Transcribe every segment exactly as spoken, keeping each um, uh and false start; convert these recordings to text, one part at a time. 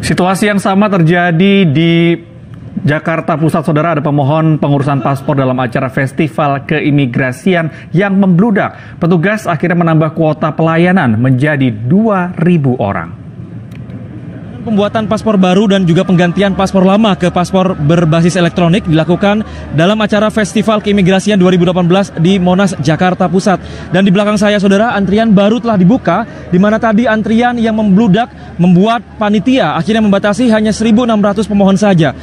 Situasi yang sama terjadi di Jakarta Pusat, saudara. Ada pemohon pengurusan paspor dalam acara festival keimigrasian yang membludak. Petugas akhirnya menambah kuota pelayanan menjadi dua ribu orang. Pembuatan paspor baru dan juga penggantian paspor lama ke paspor berbasis elektronik dilakukan dalam acara Festival Keimigrasian dua ribu delapan belas di Monas, Jakarta Pusat. Dan di belakang saya, saudara, antrian baru telah dibuka, di mana tadi antrian yang membludak membuat panitia akhirnya membatasi hanya seribu enam ratus pemohon saja.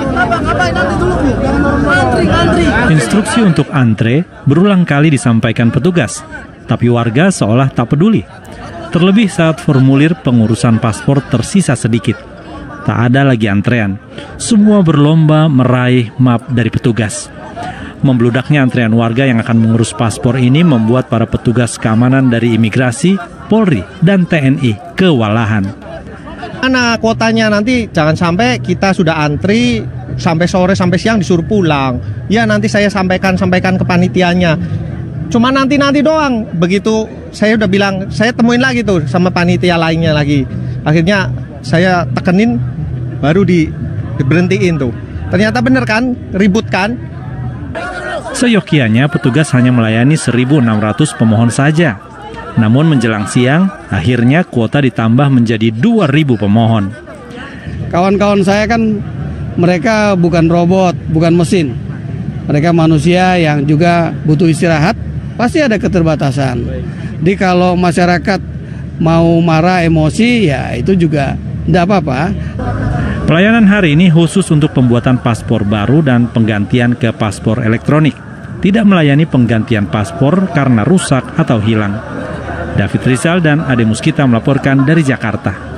Instruksi untuk antre berulang kali disampaikan petugas, tapi warga seolah tak peduli. Terlebih saat formulir pengurusan paspor tersisa sedikit. Tak ada lagi antrean. Semua berlomba meraih map dari petugas. Membludaknya antrean warga yang akan mengurus paspor ini membuat para petugas keamanan dari imigrasi, Polri, dan T N I kewalahan. Mana kuotanya, nanti jangan sampai kita sudah antri sampai sore sampai siang disuruh pulang. Ya nanti saya sampaikan sampaikan ke panitianya. Cuma nanti-nanti doang. Begitu saya udah bilang, saya temuin lagi tuh sama panitia lainnya lagi. Akhirnya saya tekenin, baru di, diberhentiin tuh. Ternyata bener kan, ribut kan. Seyokianya petugas hanya melayani seribu enam ratus pemohon saja. Namun menjelang siang, akhirnya kuota ditambah menjadi dua ribu pemohon. Kawan-kawan saya kan mereka bukan robot, bukan mesin. Mereka manusia yang juga butuh istirahat. Pasti ada keterbatasan. Jadi kalau masyarakat mau marah, emosi, ya itu juga tidak apa-apa. Pelayanan hari ini khusus untuk pembuatan paspor baru dan penggantian ke paspor elektronik. Tidak melayani penggantian paspor karena rusak atau hilang. David Rizal dan Ade Muskita melaporkan dari Jakarta.